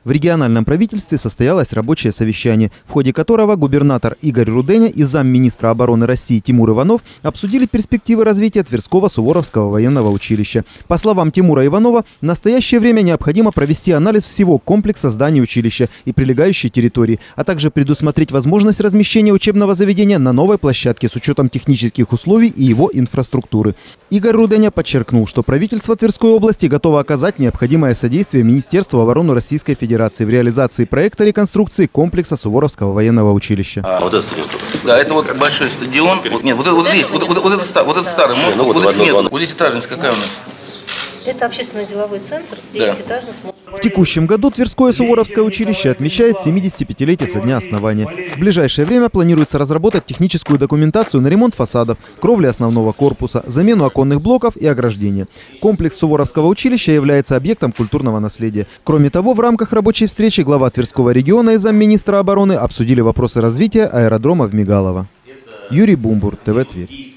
В региональном правительстве состоялось рабочее совещание, в ходе которого губернатор Игорь Руденя и замминистра обороны России Тимур Иванов обсудили перспективы развития Тверского Суворовского военного училища. По словам Тимура Иванова, в настоящее время необходимо провести анализ всего комплекса зданий училища и прилегающей территории, а также предусмотреть возможность размещения учебного заведения на новой площадке с учетом технических условий и его инфраструктуры. Игорь Руденя подчеркнул, что правительство Тверской области готово оказать необходимое содействие Министерству обороны Российской Федерации в реализации проекта реконструкции комплекса Суворовского военного училища. Вот это стадион. Да, это вот большой стадион. Нет, вот это старый мост. Вот нет. Вот здесь этажность какая у нас? Это общественно-деловой центр, здесь этажность. В текущем году Тверское Суворовское училище отмечает 75-летие со дня основания. В ближайшее время планируется разработать техническую документацию на ремонт фасадов, кровли основного корпуса, замену оконных блоков и ограждения. Комплекс Суворовского училища является объектом культурного наследия. Кроме того, в рамках рабочей встречи глава Тверского региона и замминистра обороны обсудили вопросы развития аэродрома в Мигалово. Юрий Бумбур, ТВ Тверь.